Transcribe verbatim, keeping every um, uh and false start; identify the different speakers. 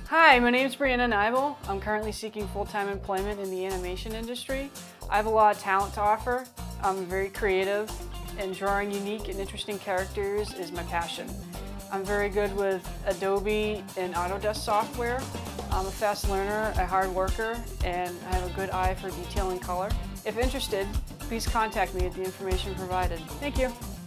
Speaker 1: Hi, my name is Breanna Niebel. I'm currently seeking full-time employment in the animation industry. I have a lot of talent to offer. I'm very creative, and drawing unique and interesting characters is my passion. I'm very good with Adobe and Autodesk software. I'm a fast learner, a hard worker, and I have a good eye for detail and color. If interested, please contact me at the information provided. Thank you.